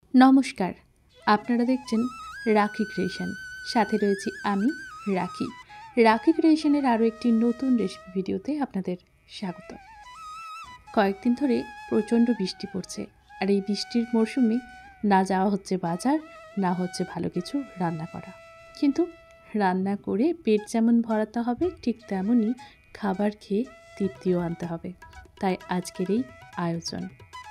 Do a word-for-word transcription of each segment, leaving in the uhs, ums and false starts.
নমস্কার, আপনারা দেখছেন রাখি ক্রিয়েশন। সাথে রয়েছি আমি রাখি। রাখি ক্রিয়েশনের আরও একটি নতুন রেসিপি ভিডিওতে আপনাদের স্বাগত। কয়েকদিন ধরে প্রচণ্ড বৃষ্টি পড়ছে, আর এই বৃষ্টির মরশুমে না যাওয়া হচ্ছে বাজার, না হচ্ছে ভালো কিছু রান্না করা। কিন্তু রান্না করে পেট যেমন ভরাতে হবে, ঠিক তেমনই খাবার খেয়ে তৃপ্তিও আনতে হবে। তাই আজকের এই আয়োজন।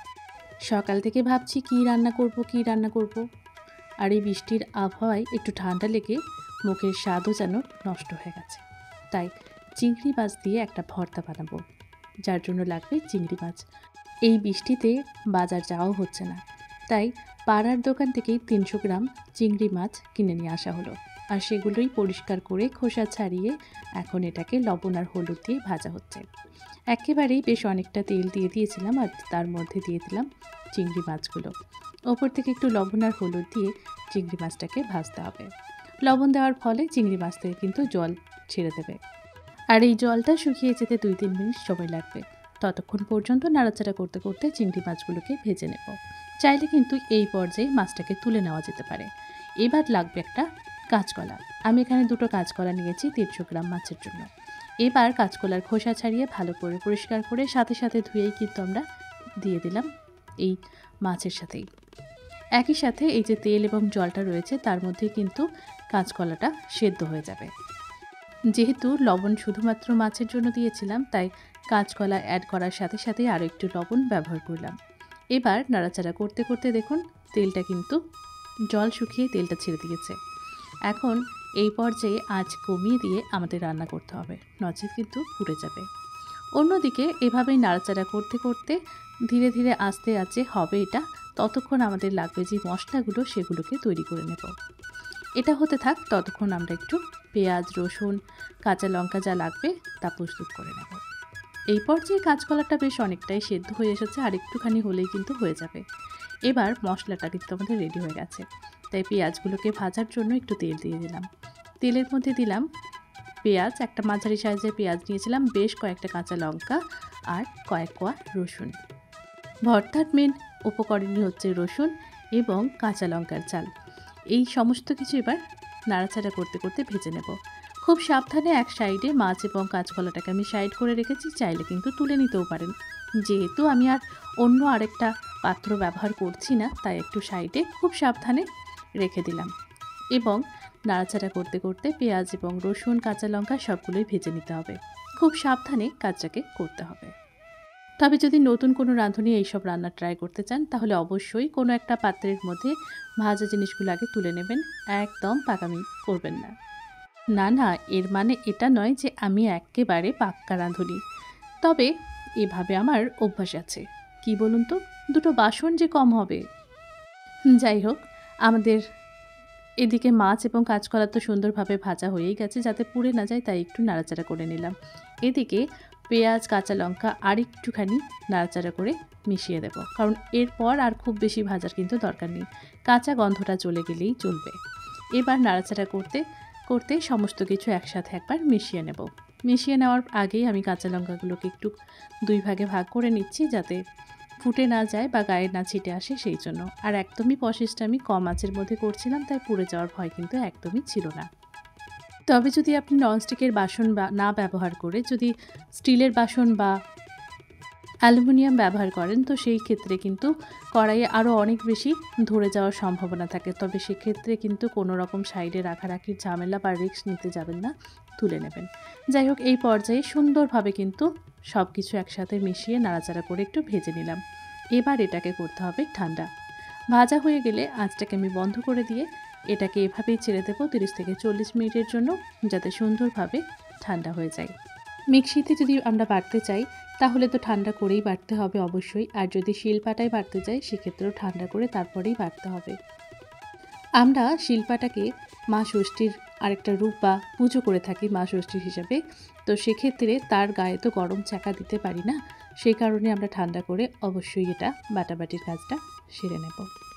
সকাল থেকে ভাবছি কী রান্না করব কী রান্না করব, আর এই বৃষ্টির আবহাওয়ায় একটু ঠান্ডা লেগে মুখের স্বাদও যেন নষ্ট হয়ে গেছে। তাই চিংড়ি মাছ দিয়ে একটা ভর্তা বানাবো, যার জন্য লাগবে চিংড়ি মাছ। এই বৃষ্টিতে বাজার যাওয়াও হচ্ছে না, তাই পাড়ার দোকান থেকেই তিনশো গ্রাম চিংড়ি মাছ কিনে নিয়ে আসা হলো। আর সেগুলোই পরিষ্কার করে খোসা ছাড়িয়ে এখন এটাকে লবণ আর হলুদ দিয়ে ভাজা হচ্ছে। একেবারেই বেশ অনেকটা তেল দিয়ে দিয়েছিলাম, আর তার মধ্যে দিয়ে দিলাম চিংড়ি মাছগুলো। ওপর থেকে একটু লবণ আর হলুদ দিয়ে চিংড়ি মাছটাকে ভাজতে হবে। লবণ দেওয়ার ফলে চিংড়ি মাছ থেকে কিন্তু জল ছেড়ে দেবে, আর এই জলটা শুকিয়ে যেতে দুই তিন মিনিট সময় লাগবে। ততক্ষণ পর্যন্ত নাড়াচাড়া করতে করতে চিংড়ি মাছগুলোকে ভেজে নেব। চাইলে কিন্তু এই পর্যায়ে মাছটাকে তুলে নেওয়া যেতে পারে। এবার লাগবে একটা কাঁচকলা। আমি এখানে দুটো কাঁচকলা নিয়েছি তিনশো গ্রাম মাছের জন্য। এবার কাঁচকলার খোসা ছাড়িয়ে ভালো করে পরিষ্কার করে সাথে সাথে ধুয়েই কিন্তু আমরা দিয়ে দিলাম এই মাছের সাথেই। একই সাথে এই যে তেল এবং জলটা রয়েছে তার মধ্যে কিন্তু কাঁচকলাটা সেদ্ধ হয়ে যাবে। যেহেতু লবণ শুধুমাত্র মাছের জন্য দিয়েছিলাম, তাই কাঁচকলা অ্যাড করার সাথে সাথে আরও একটু লবণ ব্যবহার করলাম। এবার নাড়াচাড়া করতে করতে দেখুন তেলটা কিন্তু জল শুকিয়ে তেলটা ছেড়ে দিয়েছে। এখন এই পর্যায়ে আঁচ কমিয়ে দিয়ে আমাদের রান্না করতে হবে, নচেত কিন্তু পুড়ে যাবে। অন্যদিকে এভাবেই নাড়াচাড়া করতে করতে ধীরে ধীরে আস্তে আস্তে হবে এটা। ততক্ষণ আমাদের লাগবে যে মশলাগুলো, সেগুলোকে তৈরি করে নেব। এটা হতে থাক, ততক্ষণ আমরা একটু পেঁয়াজ, রসুন, কাঁচা লঙ্কা যা লাগবে তা প্রস্তুত করে নেব। এই পর্যায়ে কাঁচকলাটা বেশ অনেকটাই সেদ্ধ হয়ে এসেছে, আর একটুখানি হলেই কিন্তু হয়ে যাবে। এবার মশলাটা কিন্তু আমাদের রেডি হয়ে গেছে, তাই পেঁয়াজগুলোকে ভাজার জন্য একটু তেল দিয়ে দিলাম। তেলের মধ্যে দিলাম পেঁয়াজ, একটা মাঝারি সাইজের পেঁয়াজ নিয়েছিলাম, বেশ কয়েকটা কাঁচা লঙ্কা আর কয়েক কোয়া রসুন। ভর্তার মেন উপকরণই হচ্ছে রসুন এবং কাঁচা লঙ্কার চাল। এই সমস্ত কিছু এবার নাড়াচাড়া করতে করতে ভেজে নেব। খুব সাবধানে এক সাইডে মাছ এবং কাঁচকলাটাকে আমি সাইড করে রেখেছি, চাইলে কিন্তু তুলে নিতেও পারেন। যেহেতু আমি আর অন্য আরেকটা পাত্র ব্যবহার করছি না, তাই একটু সাইডে খুব সাবধানে রেখে দিলাম। এবং নাড়াচাড়া করতে করতে পেঁয়াজ এবং রসুন, কাঁচা লঙ্কা সবগুলোই ভেজে নিতে হবে। খুব সাবধানে কাজটাকে করতে হবে। তবে যদি নতুন কোনো রাঁধুনি এইসব রান্না ট্রাই করতে চান, তাহলে অবশ্যই কোনো একটা পাত্রের মধ্যে ভাজা জিনিসগুলো আগে তুলে নেবেন। একদম পাকামি করবেন না। না না, এর মানে এটা নয় যে আমি একেবারে পাক্কা রাঁধুনি, তবে এভাবে আমার অভ্যাস আছে। কি বলুন তো, দুটো বাসন যে কম হবে। যাই হোক, আমাদের এদিকে মাছ এবং কাঁচকলা তো সুন্দরভাবে ভাজা হয়েই গেছে, যাতে পুড়ে না যায় তাই একটু নাড়াচাড়া করে নিলাম। এদিকে পেঁয়াজ, কাঁচা লঙ্কা আর একটুখানি নাড়াচাড়া করে মিশিয়ে দেব, কারণ এরপর আর খুব বেশি ভাজার কিন্তু দরকার নেই, কাঁচা গন্ধটা চলে গেলেই চলবে। এবার নাড়াচাড়া করতে করতে সমস্ত কিছু একসাথে একবার মিশিয়ে নেব। মিশিয়ে নেওয়ার আগেই আমি কাঁচা লঙ্কাগুলোকে একটু দুই ভাগে ভাগ করে নিচ্ছি, যাতে ফুটে না যায় বা গায়ে না ছিটে আসে, সেই জন্য। আর একদমই প্রসেসটা আমি কম আঁচের মধ্যে করছিলাম, তাই পুড়ে যাওয়ার ভয় কিন্তু একদমই ছিল না। তবে যদি আপনি ননস্টিকের বাসন বা না ব্যবহার করে যদি স্টিলের বাসন বা অ্যালুমিনিয়াম ব্যবহার করেন, তো সেই ক্ষেত্রে কিন্তু কড়াইয়ে আরও অনেক বেশি ধরে যাওয়ার সম্ভাবনা থাকে। তবে সেক্ষেত্রে কিন্তু কোনো রকম সাইডে রাখারাখির ঝামেলা বা রিস্ক নিতে যাবেন না, তুলে নেবেন। যাই হোক, এই পর্যায়ে সুন্দরভাবে কিন্তু সব কিছু একসাথে মিশিয়ে নাড়াচাড়া করে একটু ভেজে নিলাম। এবার এটাকে করতে হবে ঠান্ডা। ভাজা হয়ে গেলে আঁচটাকে আমি বন্ধ করে দিয়ে এটাকে এভাবেই ছেড়ে দেবো তিরিশ থেকে চল্লিশ মিনিটের জন্য, যাতে সুন্দরভাবে ঠান্ডা হয়ে যায়। মিক্সিতে যদি আমরা বাটতে চাই, তাহলে তো ঠান্ডা করেই বাটতে হবে অবশ্যই, আর যদি শিলপাটায় বাটতে চাই সেক্ষেত্রেও ঠান্ডা করে তারপরেই বাটতে হবে। আমরা শিলপাটাকে মা ষষ্ঠীর আরেকটা রূপ বা পুজো করে থাকি মা ষষ্ঠীর হিসাবে, তো সেক্ষেত্রে তার গায়ে তো গরম চাকা দিতে পারি না, সেই কারণে আমরা ঠান্ডা করে অবশ্যই এটা বাটাবাটির কাজটা সেরে নেব।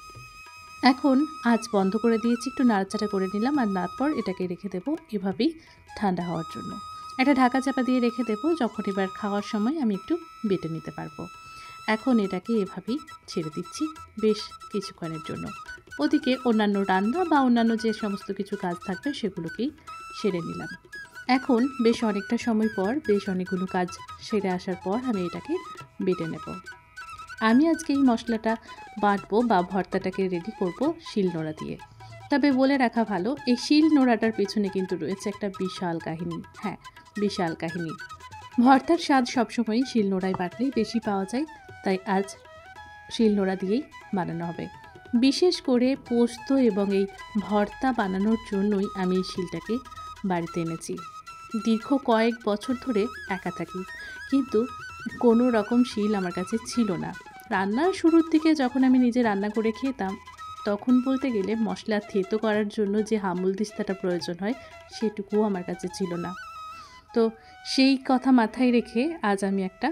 এখন আঁচ বন্ধ করে দিয়েছি, একটু নাড়াচাড়া করে নিলাম, আর তারপর এটাকে রেখে দেবো এভাবেই ঠান্ডা হওয়ার জন্য। একটা ঢাকা চাপা দিয়ে রেখে দেবো, যখন এবার খাওয়ার সময় আমি একটু বেটে নিতে পারবো। এখন এটাকে এভাবেই ছেড়ে দিচ্ছি বেশ কিছুক্ষণের জন্য। ওদিকে অন্যান্য রান্না বা অন্যান্য যে সমস্ত কিছু কাজ থাকবে সেগুলোকেই সেরে নিলাম। এখন বেশ অনেকটা সময় পর, বেশ অনেকগুলো কাজ সেরে আসার পর আমি এটাকে বেটে নেব। আমি আজকে এই মশলাটা বাটবো বা ভর্তাটাকে রেডি করব শিলনোড়া দিয়ে। তবে বলে রাখা ভালো, এই শিলনোড়াটার পেছনে কিন্তু রয়েছে একটা বিশাল কাহিনী। হ্যাঁ, বিশাল কাহিনী। ভর্তার স্বাদ সবসময়ই শিলনোড়ায় বাটলেই বেশি পাওয়া যায়, তাই আজ শিলনোড়া দিয়েই বানানো হবে। বিশেষ করে পোস্ত এবং এই ভর্তা বানানোর জন্যই আমি এই শিলটাকে বাড়িতে এনেছি। দীর্ঘ কয়েক বছর ধরে একা থাকি, কিন্তু কোনো রকম শিল আমার কাছে ছিল না। রান্নার শুরুর দিকে যখন আমি নিজে রান্না করে খেতাম, তখন বলতে গেলে মশলা থেতো করার জন্য যে হামুল দিস্তাটা প্রয়োজন হয় সেটুকুও আমার কাছে ছিল না। তো সেই কথা মাথায় রেখে আজ আমি একটা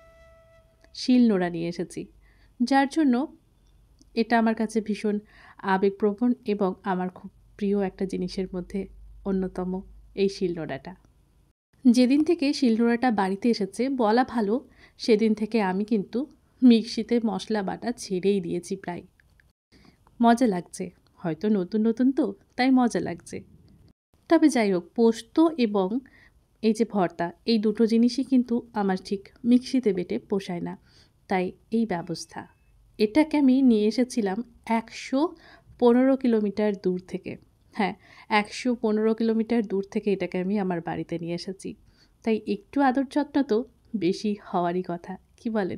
শিলনোড়া নিয়ে এসেছি, যার জন্য এটা আমার কাছে ভীষণ আবেগপ্রবণ এবং আমার খুব প্রিয় একটা জিনিসের মধ্যে অন্যতম এই শিলনোড়াটা। যেদিন থেকে শিলনোড়াটা বাড়িতে এসেছে বলা ভালো, সেদিন থেকে আমি কিন্তু মিক্সিতে মশলা বাটা ছেড়েই দিয়েছি প্রায়। মজা লাগছে, হয়তো নতুন নতুন তো তাই মজা লাগছে। তবে যাই হোক, পোস্ত এবং এই যে ভর্তা, এই দুটো জিনিসই কিন্তু আমার ঠিক মিক্সিতে বেটে পোষায় না, তাই এই ব্যবস্থা। এটাকে আমি নিয়ে এসেছিলাম একশো পনেরো কিলোমিটার দূর থেকে। হ্যাঁ, একশো পনেরো কিলোমিটার দূর থেকে এটাকে আমি আমার বাড়িতে নিয়ে এসেছি, তাই একটু আদর যত্ন তো বেশি হওয়ারই কথা, কি বলেন?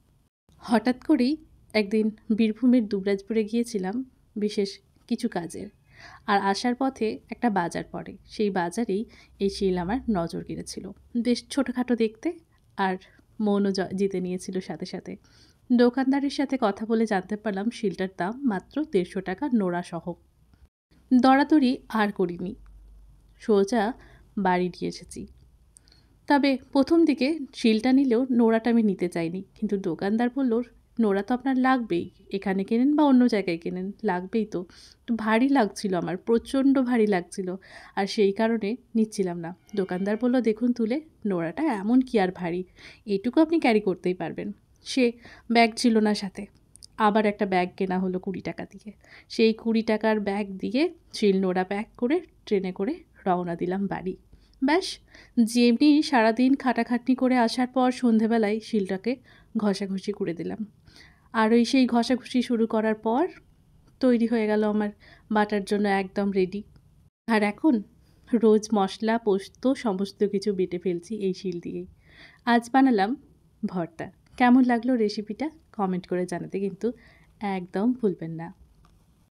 হঠাৎ করেই একদিন বীরভূমের দুবরাজপুরে গিয়েছিলাম বিশেষ কিছু কাজের, আর আসার পথে একটা বাজার পড়ে। সেই বাজারেই এই শিল আমার নজর কেড়েছিল। বেশ ছোটোখাটো দেখতে, আর মনও জ- জিতে নিয়েছিল সাথে সাথে। দোকানদারের সাথে কথা বলে জানতে পারলাম শিলটার দাম মাত্র দেড়শো টাকা নোড়া সহ। দরাদরি আর করিনি, সোজা বাড়ি নিয়ে এসেছি। তবে প্রথম দিকে শিলটা নিলেও নোড়াটা আমি নিতে চাইনি, কিন্তু দোকানদার বলল নোড়া তো আপনার লাগবেই, এখানে কেনেন বা অন্য জায়গায় কেনেন, লাগবেই তো। তো ভারী লাগছিল, আমার প্রচণ্ড ভারী লাগছিল, আর সেই কারণে নিচ্ছিলাম না। দোকানদার বলল দেখুন তুলে, নোড়াটা এমন কি আর ভারী, এইটুকু আপনি ক্যারি করতেই পারবেন। সে ব্যাগ ছিল না সাথে, আবার একটা ব্যাগ কেনা হলো কুড়ি টাকা দিয়ে। সেই কুড়ি টাকার ব্যাগ দিয়ে শিল নোড়া প্যাক করে ট্রেনে করে রওনা দিলাম বাড়ি। ব্যাস, যেমনি সারাদিন খাটাখাটনি করে আসার পর সন্ধেবেলায় শিলটাকে ঘষাঘষি করে দিলাম, আর ওই সেই ঘষাঘষি শুরু করার পর তৈরি হয়ে গেল আমার বাটার জন্য একদম রেডি। আর এখন রোজ মশলা পোস্ত সমস্ত কিছু বেটে ফেলছি এই শিল দিয়েই। আজ বানালাম ভর্তা। কেমন লাগলো রেসিপিটা কমেন্ট করে জানাতে কিন্তু একদম ভুলবেন না।